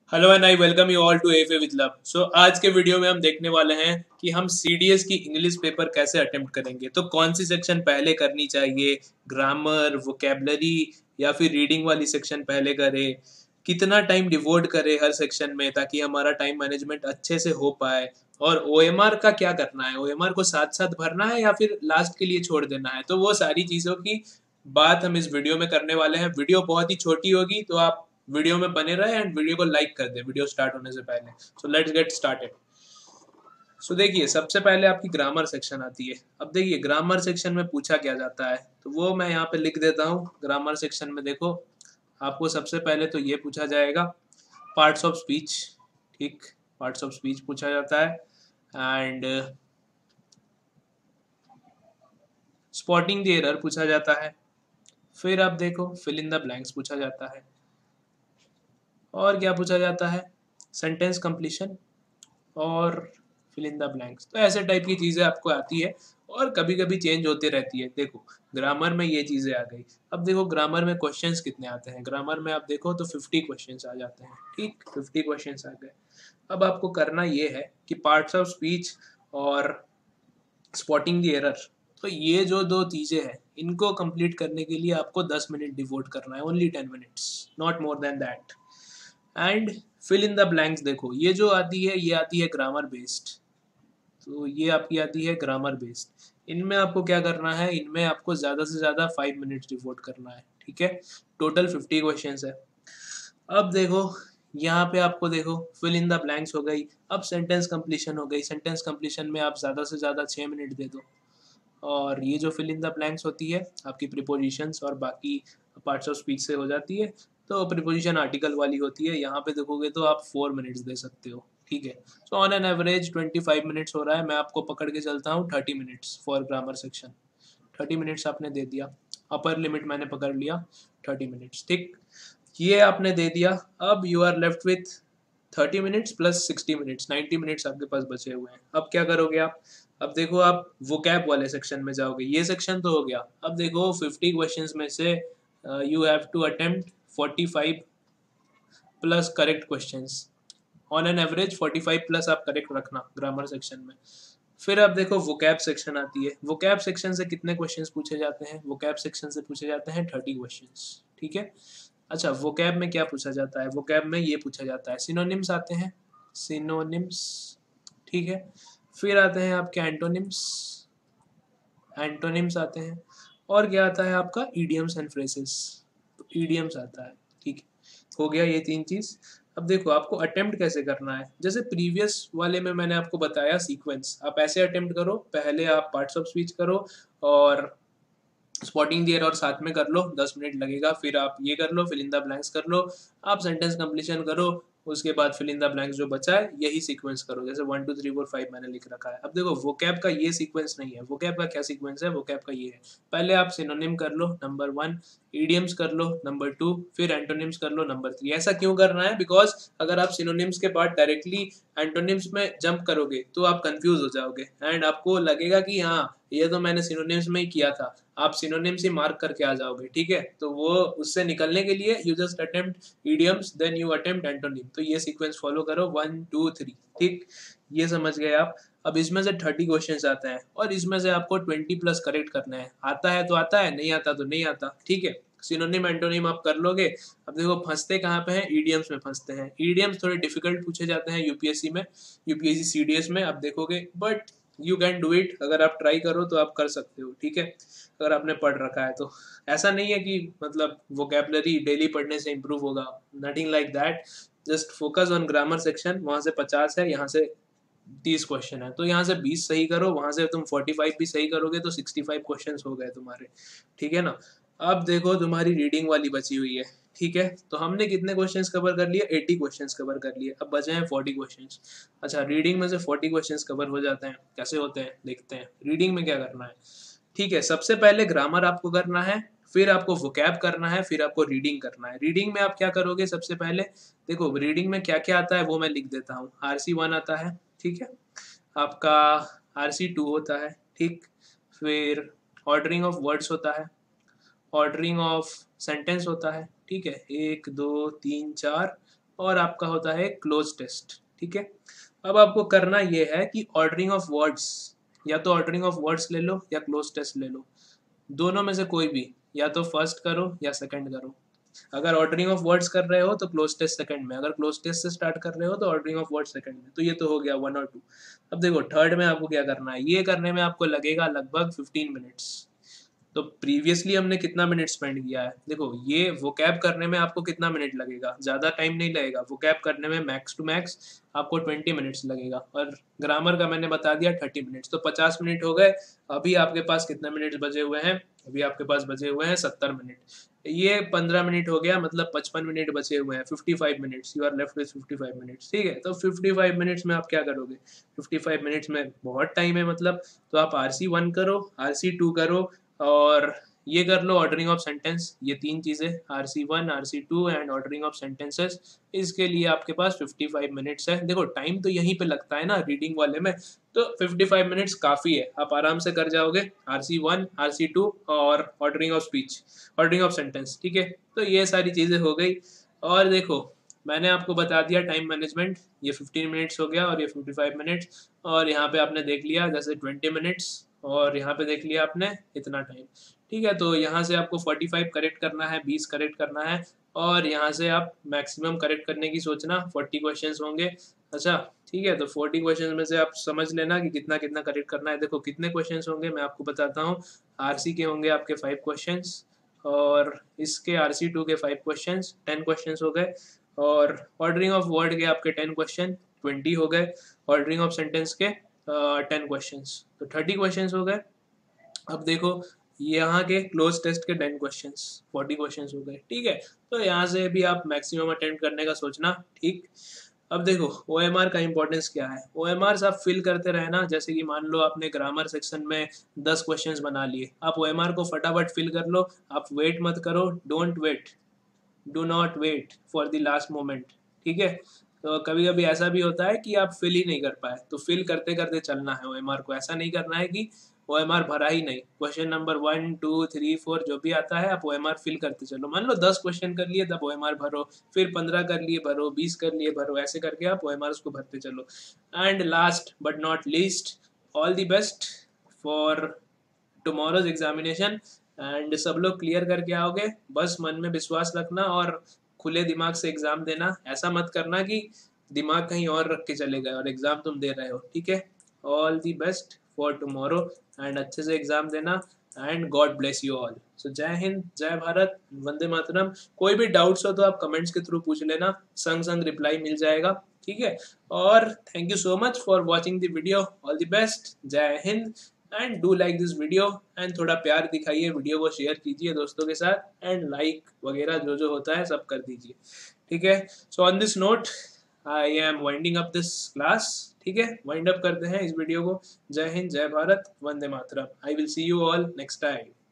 Hello and I welcome you all to FA with love. So आज के video में हम देखने वाले हैं कि हम सीडीएस की इंग्लिश पेपर कैसे अटेम्प्ट करेंगे। तो कौन सी सेक्शन पहले करनी चाहिए, ग्रामर, वोकेबलरी या फिर रीडिंग वाली सेक्शन पहले करें, कितना टाइम डिवोट करें हर सेक्शन में ताकि हमारा टाइम मैनेजमेंट अच्छे से हो पाए, और ओएमआर का क्या करना है, ओएमआर को साथ साथ भरना है या फिर लास्ट के लिए छोड़ देना है। तो वो सारी चीज़ों की बात हम इस वीडियो में करने वाले हैं। वीडियो बहुत ही छोटी होगी तो आप वीडियो में बने रहे एंड वीडियो को लाइक कर दे वीडियो स्टार्ट होने से पहले। So let's get started. So देखिए, सबसे पहले आपकी ग्रामर सेक्शन आती है। अब देखिए ग्रामर सेक्शन में पूछा क्या जाता है, तो वो मैं यहाँ पे लिख देता हूँ। ग्रामर सेक्शन में देखो, आपको सबसे पहले तो ये पूछा जाएगा पार्ट्स ऑफ स्पीच। ठीक, पार्ट्स ऑफ स्पीच पूछा जाता है एंड स्पॉटिंग द एरर पूछा जाता है। फिर आप देखो फिल इन द ब्लैंक्स पूछा जाता है, और क्या पूछा जाता है, सेंटेंस कंप्लीशन और फिल इन द ब्लैंक्स। तो ऐसे टाइप की चीज़ें आपको आती है और कभी कभी चेंज होती रहती है। देखो ग्रामर में ये चीज़ें आ गई। अब देखो ग्रामर में क्वेश्चंस कितने आते हैं। ग्रामर में आप देखो तो 50 क्वेश्चंस आ जाते हैं। ठीक, 50 क्वेश्चंस आ गए। अब आपको करना ये है कि पार्ट्स ऑफ स्पीच और स्पॉटिंग द एरर, तो ये जो दो चीज़ें हैं इनको कंप्लीट करने के लिए आपको 10 मिनट डिवोट करना है, only 10 minutes, not more than that. And fill in the blanks, देखो ये जो आती है ये आती है ग्रामर बेस्ड। तो ये आपकी आती है ग्रामर बेस्ड। इनमें आपको क्या करना है, इनमें आपको ज़्यादा से ज़्यादा 5 मिनट्स डिवोट करना है। ठीक है, टोटल 50 क्वेश्चंस है। अब देखो यहाँ पे आपको देखो फिल इन द ब्लैंक्स हो गई। अब सेंटेंस कंप्लीशन हो गई। सेंटेंस कंप्लीशन में आप ज़्यादा से ज़्यादा 6 मिनट दे दो। और ये जो फिल इन द ब्लैंक्स होती है आपकी प्रीपोजिशंस और बाकी पार्ट्स ऑफ स्पीच से हो जाती है। तो प्रीपोजिशन आर्टिकल वाली होती है, यहाँ पे देखोगे तो आप 4 मिनट्स दे सकते हो। ठीक है, so on an average 25 minutes हो रहा है। मैं आपको पकड़ के चलता हूँ 30 minutes for grammar section. 30 minutes आपने दे दिया, अपर लिमिट मैंने पकड़ लिया 30 मिनट्स। ठीक, ये आपने दे दिया। अब you are left with 30 minutes plus 60 minutes, 90 minutes आपके पास बचे हुए हैं। अब क्या करोगे आप, अब देखो आप वोकैब वाले सेक्शन में जाओगे। ये सेक्शन तो हो गया। अब देखो 50 क्वेश्चंस में से you have to attempt 45 plus correct questions. On an average 45 plus आप करेक्ट रखना ग्रामर सेक्शन में। फिर आप देखो वोकैब सेक्शन आती है। वोकैब सेक्शन से कितने क्वेश्चंस पूछे जाते हैं, वोकैब सेक्शन से पूछे जाते हैं 30 क्वेश्चंस। ठीक है, अच्छा वोकैब में क्या पूछा जाता है, वोकैब में ये पूछा जाता है, सिनोनिम्स आते हैं, सिनोनिम्स। ठीक है, फिर आते हैं आपके एंटोनिम्स, एंटोनिम्स आते हैं, और क्या आता है आपका ईडियम्स एंड फ्रेजेस, तो ईडियम्स आता है। ठीक है, हो गया ये तीन चीज। अब देखो आपको अटेम्प्ट कैसे करना है। जैसे प्रीवियस वाले में मैंने आपको बताया सीक्वेंस, आप ऐसे अटेम्प्ट करो, पहले आप पार्ट्स ऑफ स्पीच करो और स्पॉटिंग द एरर साथ में कर लो, 10 मिनट लगेगा। फिर आप ये कर लो, फिल इन द ब्लैंक्स कर लो, आप सेंटेंस कंप्लीशन करो, उसके बाद फिल इन द ब्लैंक्स जो बचा है यही सीक्वेंस करो, जैसे 1 2 3 4 5 मैंने लिख रखा है। अब देखो वोकैब का ये सीक्वेंस नहीं है। वोकैब का क्या सीक्वेंस है, वोकैब का ये है, पहले आप सिनोनिम कर लो नंबर 1, ईडियम्स कर लो नंबर 2, फिर एंटोनिम्स कर लो नंबर 3। ऐसा क्यों करना है, बिकॉज अगर आप सिनोनिम्स के बाद डायरेक्टली एंटोनिम्स में जंप करोगे तो आप कंफ्यूज हो जाओगे एंड आपको लगेगा कि हाँ ये तो मैंने सिनोनिम्स में ही किया था, आप सिनोनिम्स ही मार्क करके आ जाओगे। ठीक है, तो वो उससे निकलने के लिए you just attempt idioms then you attempt antonym. तो ये सीक्वेंस फॉलो करो 1 2 3। ठीक, ये समझ गए आप। अब इसमें से 30 क्वेश्चंस आते हैं और इसमें से आपको 20 प्लस करेक्ट करना है। आता है तो आता है, नहीं आता तो नहीं आता। ठीक है, सिनोनिम एंटोनिम आप कर लोगे। अब देखो फंसते कहाँ पे हैं, ईडियम्स में फंसते हैं। ईडियम्स थोड़े डिफिकल्ट पूछे जाते हैं यूपीएससी में, यूपीएससी सीडीएस में, आप देखोगे, but you can do it. अगर आप ट्राई करो तो आप कर सकते हो। ठीक है, अगर आपने पढ़ रखा है तो। ऐसा नहीं है कि मतलब वोकेबलरी डेली पढ़ने से इम्प्रूव होगा, nothing like that. Just focus on grammar section. वहां से 50 है, यहाँ से 30 क्वेश्चन है, तो यहाँ से 20 सही करो, वहां से तुम 45 भी सही करोगे तो 65 क्वेश्चन हो गए तुम्हारे। ठीक है ना। अब देखो तुम्हारी रीडिंग वाली बची हुई है। ठीक है, तो हमने कितने क्वेश्चंस कवर कर लिए, 80 क्वेश्चंस कवर कर लिए। अब बचे हैं 40 क्वेश्चंस। अच्छा, रीडिंग में से 40 क्वेश्चंस कवर हो जाते हैं, कैसे होते हैं देखते हैं। रीडिंग में क्या करना है, ठीक है, सबसे पहले ग्रामर आपको करना है, फिर आपको वोकैब करना है, फिर आपको रीडिंग करना है। रीडिंग में आप क्या करोगे, सबसे पहले देखो रीडिंग में क्या क्या आता है वो मैं लिख देता हूँ। RC1 आता है, ठीक है, आपका RC2 होता है, ठीक, फिर ऑर्डरिंग ऑफ वर्ड्स होता है, ऑर्डरिंग ऑफ सेंटेंस होता है, ठीक है, 1 2 3 4 और आपका होता है क्लोज टेस्ट। ठीक है, अब आपको करना ये है कि ऑर्डरिंग ऑफ वर्ड्स, या तो ऑर्डरिंग ऑफ वर्ड्स ले लो या क्लोज टेस्ट ले लो, दोनों में से कोई भी, या तो फर्स्ट करो या सेकंड करो। अगर ऑर्डरिंग ऑफ वर्ड्स कर रहे हो तो क्लोज टेस्ट सेकंड में, अगर क्लोज टेस्ट से स्टार्ट कर रहे हो तो ऑर्डरिंग ऑफ वर्ड्स सेकंड में। तो ये तो हो गया 1 और 2। अब देखो थर्ड में आपको क्या करना है, ये करने में आपको लगेगा लगभग 15 मिनट्स। तो प्रीवियसली हमने कितना मिनट स्पेंड किया है, देखो ये वोकैब करने में आपको कितना मिनट लगेगा, ज़्यादा टाइम नहीं लगेगा। वोकैब करने में मैक्स टू मैक्स आपको 20 मिनट्स लगेगा, और ग्रामर का मैंने बता दिया 30 मिनट्स, तो 50 मिनट हो गए। अभी आपके पास कितने मिनट्स बचे हुए हैं, अभी आपके पास बचे हुए हैं 70 मिनट। ये 15 मिनट हो गया, मतलब 55 मिनट बचे हुए हैं, 55 minutes, you are left with 55 minutes. ठीक है, तो 55 मिनट्स में आप क्या करोगे, 55 मिनट्स में बहुत टाइम है मतलब, तो आप RC1 करो, RC2 करो, और ये कर लो ऑर्डरिंग ऑफ सेंटेंस। ये तीन चीज़ें RC1, RC2 and ordering of sentences, इसके लिए आपके पास 55 मिनट्स है। देखो टाइम तो यहीं पे लगता है ना रीडिंग वाले में, तो 55 मिनट्स काफ़ी है, आप आराम से कर जाओगे RC1, RC2 और ordering of speech, ordering of sentence. ठीक है, तो ये सारी चीज़ें हो गई। और देखो मैंने आपको बता दिया टाइम मैनेजमेंट, ये 15 मिनट्स हो गया और ये 55 मिनट्स, और यहाँ पे आपने देख लिया जैसे 20 मिनट्स, और यहाँ पे देख लिया आपने इतना टाइम। ठीक है, तो यहाँ से आपको 45 करेक्ट करना है, 20 करेक्ट करना है, और यहाँ से आप मैक्सिमम करेक्ट करने की सोचना। 40 क्वेश्चंस होंगे। अच्छा ठीक है, तो 40 क्वेश्चंस में से आप समझ लेना कि कितना कितना करेक्ट करना है। देखो कितने क्वेश्चंस होंगे मैं आपको बताता हूँ। RC के होंगे आपके 5 क्वेश्चंस, और इसके RC2 के 5 क्वेश्चंस, 10 क्वेश्चंस हो गए, और ऑर्डरिंग ऑफ वर्ड के आपके 10 क्वेश्चन, 20 हो गए, ऑर्डरिंग ऑफ सेंटेंस के 10 क्वेश्चंस, तो 30 क्वेश्चंस हो गए। अब देखो यहाँ के क्लोज टेस्ट के 10 क्वेश्चंस, 40 क्वेश्चंस हो गए। ठीक है, तो यहाँ से भी आप मैक्सिमम अटेम्प्ट करने का सोचना। ठीक, अब देखो OMR का इंपॉर्टेंस क्या है। OMRs आप फिल करते रहना, जैसे कि मान लो आपने ग्रामर सेक्शन में 10 क्वेश्चंस बना लिए, आप OMR को फटाफट फिल कर लो। आप वेट मत करो, don't wait, do not wait for the last moment. ठीक है, तो कभी कभी ऐसा भी होता है कि आप फिल ही नहीं कर पाए, तो फिल करते करते चलना है OMR को। ऐसा नहीं करना है कि OMR भरा ही नहीं, क्वेश्चन नंबर 1, 2, 3, 4 जो भी आता है आप OMR फिल करते चलो। मान लो 10 क्वेश्चन कर लिए तब OMR भरो, फिर 15 कर लिए भरो, 20 कर लिए भरो, ऐसे करके आप OMRs को भरते चलो। And last but not least, all the best for tomorrow's examination, and सब लोग क्लियर करके आओगे। बस मन में विश्वास रखना और खुले दिमाग से एग्जाम देना। ऐसा मत करना कि दिमाग कहीं और रख के चले गए और एग्जाम तुम दे रहे हो। ठीक है, all the best for tomorrow, and अच्छे से एग्जाम देना, and God bless you all. So जय हिंद, जय भारत, वंदे मातरम। कोई भी डाउट्स हो तो आप कमेंट्स के थ्रू पूछ लेना, संग संग रिप्लाई मिल जाएगा। ठीक है, और thank you so much for watching the video, all the best, जय Hind, and do like this video, and थोड़ा प्यार दिखाइए, वीडियो को शेयर कीजिए दोस्तों के साथ, एंड लाइक वगैरह जो जो होता है सब कर दीजिए। ठीक है, so on this note I am winding up this class. ठीक है, वाइंड अप करते हैं इस वीडियो को। जय हिंद, जय भारत, वंदे मातरम। I will see you all next time.